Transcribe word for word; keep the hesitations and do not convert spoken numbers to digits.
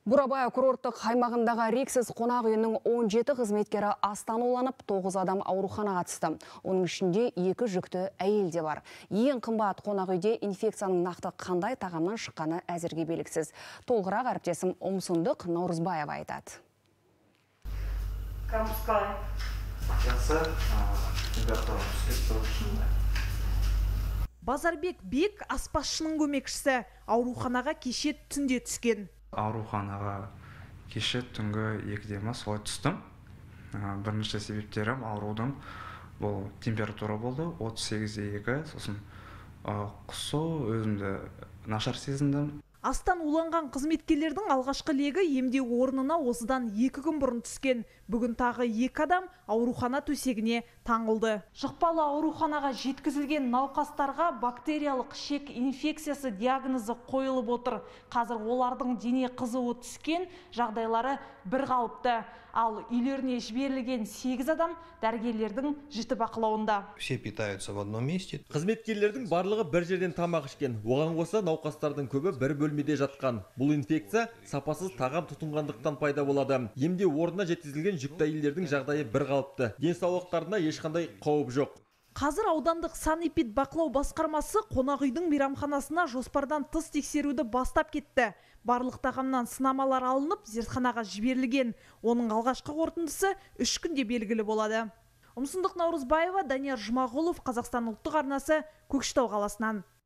Бурабай курорттық аймағындағы Рексіз қонақ үйінің он жеті қызметкері астан уланып, тоғыз адам ауруханаға түсті. Оның ішінде екі жүкті әйел де бар. Ең қымбат қонақ үйде инфекцияның нақты қандай тағамнан шыққаны әзірге белгісіз. Толығырақ әріптесім Умсундық Наурызбаева айтады. Базарбек Бек аспазшының көмекшісі ауруханаға кеше түнде түскен. Ауруханаға кеше түнгі екіден солай түстім. Бірінші себептерім аурудың бұл температура болды, отыз сегіз де екі, сосын құсу, өзімді нашар сезіндім. Астан уланған қызметкерлердің алғашқы легі емдеу орнына осыдан екі күн бұрын түскен. Бүгін тағы екі адам аурухана төсегіне таңылды. Жұқпалы ауруханаға жеткізілген науқастарға бактериялық ішек инфекциясы диагнозы қойылып отыр. Қазір олардың дене қызуы түскен, жағдайлары бір қалыпты. Ал үйлеріне жіберілген сегіз адам дәрігерлердің жіті бақылауында. Все питаются в одном месте. Қызметкерлердің барлығы бір жерден тамақ ішкен. Оған қоса науқастардың көбі бір бөлмеде жатқан. Бұл инфекция сапасыз тағам тұтынғандықтан пайда болады. Емдеу орнына жеткізілген жүкті әйелдердің жағдайы бір қалыпты. Денсаулықтарына ешқандай қауіп жоқ. Қазір аудандық санэпид бақылау басқармасы қонақ үйдің мейрамханасына жоспардан тыс тексеруді бастап кетті. Барлық тағамнан сынамалар алынып, зертханаға жіберілген. Оның алғашқы қорытындысы үш күнде белгілі болады. Умсундық Наурызбаева, Данияр Жұмағұлов, Қазақстан ұлттық арнасы, Көкшетау қаласынан.